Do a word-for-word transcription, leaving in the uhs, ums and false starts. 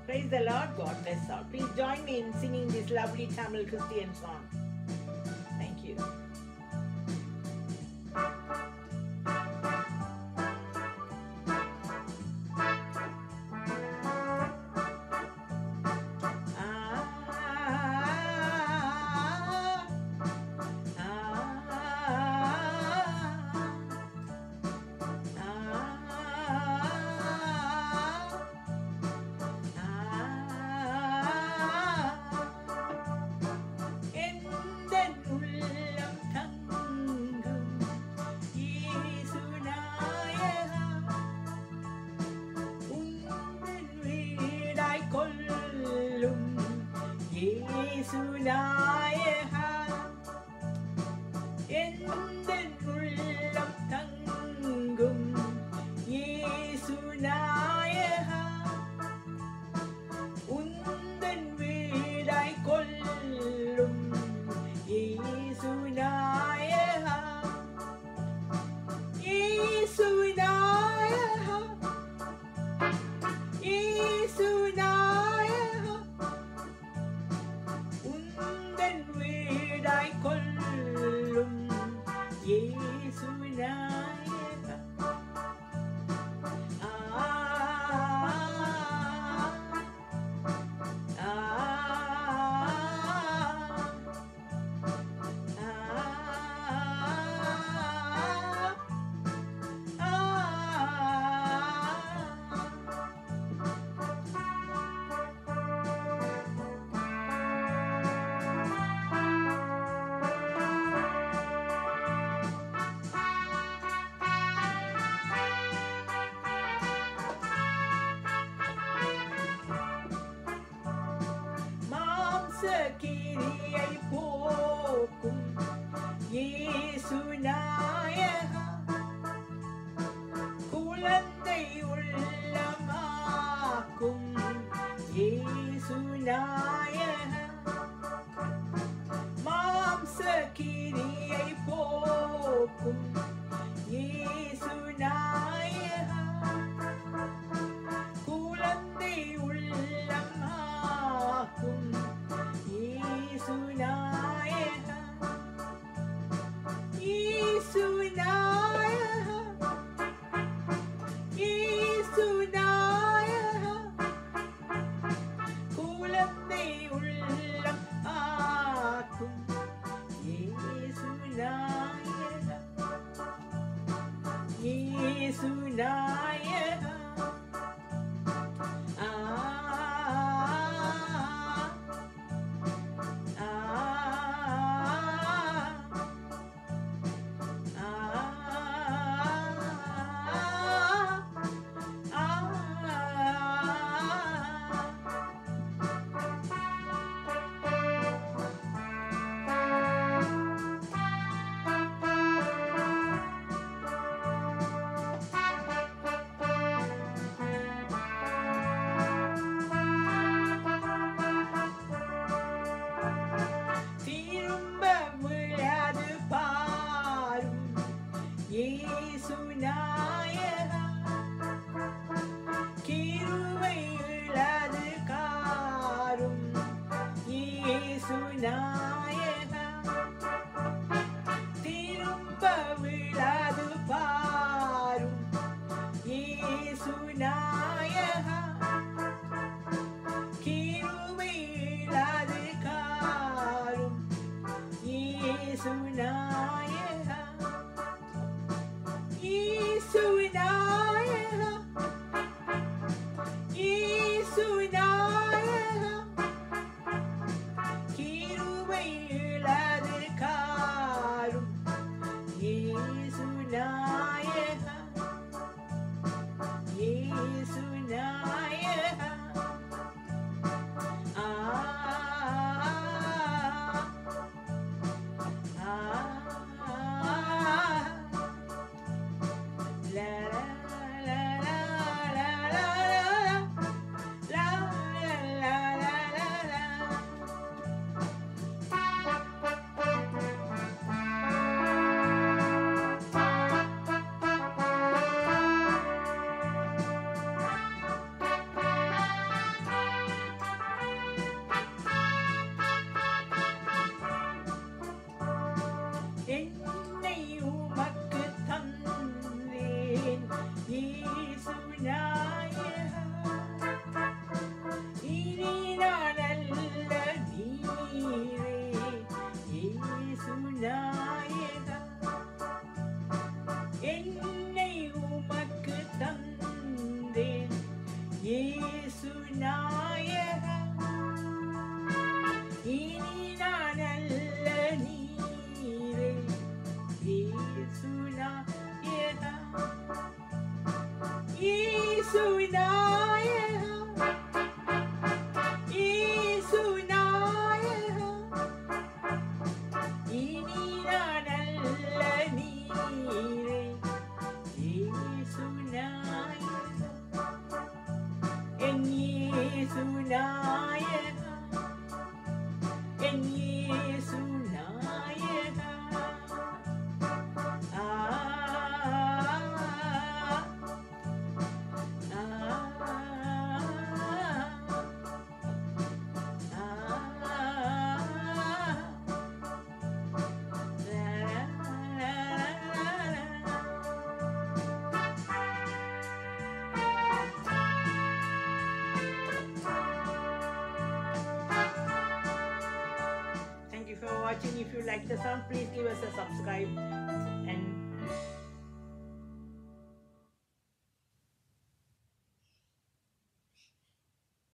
Praise the Lord. God bless all. Please join me in singing this lovely Tamil Christian song. Thank you. என்னை உமக்கு தந்தேன் இயேசு நாயகா. இனி நான் அல்ல நீரே இயேசு நாயகா. என்னை உமக்கு தந்தேன் இயேசு நாயகா. இனி நான் அல்ல நீரே இயேசு நாயகா. இயேசு நாயகா. இயேசு நாயகா. இனி நான் அல்ல நீரே இயேசு நாயகா. என் இயேசு நாயகா. என் இயேசு நாயகா. ஆ ஆ Thank you for watching. If you like the song, please give us a subscribe and